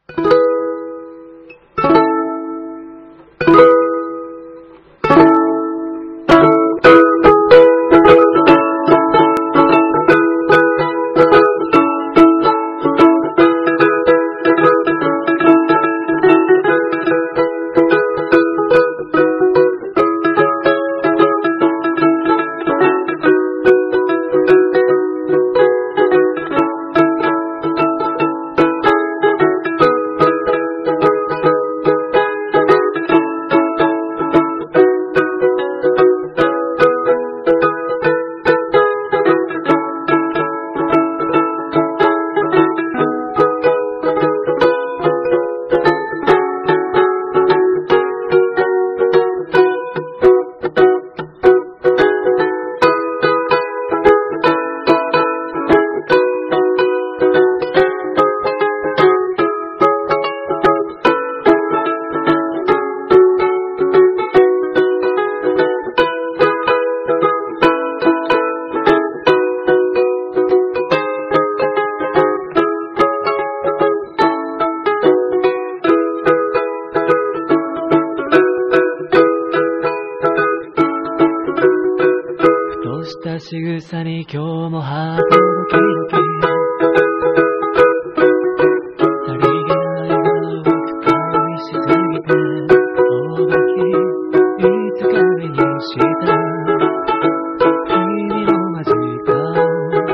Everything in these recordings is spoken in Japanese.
した仕草に今日もハートドキドキ、さりげない笑顔を深みしすぎておばきいつか目にした君の間近を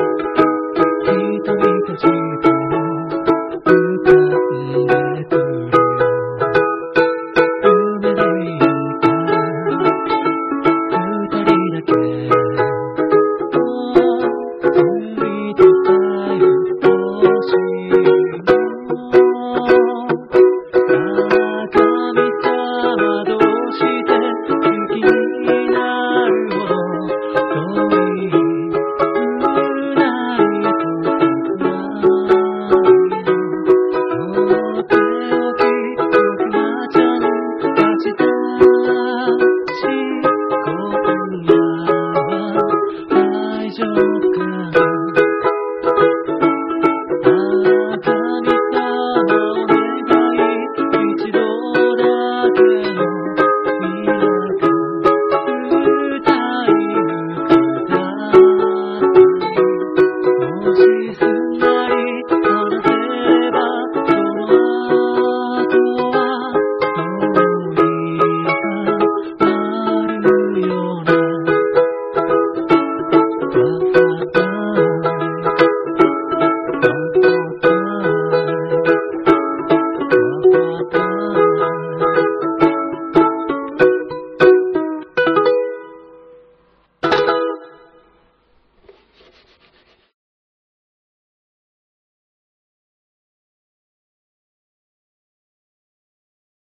瞳とじても浮かんでくるよ。夢でいいから二人だけSweet as I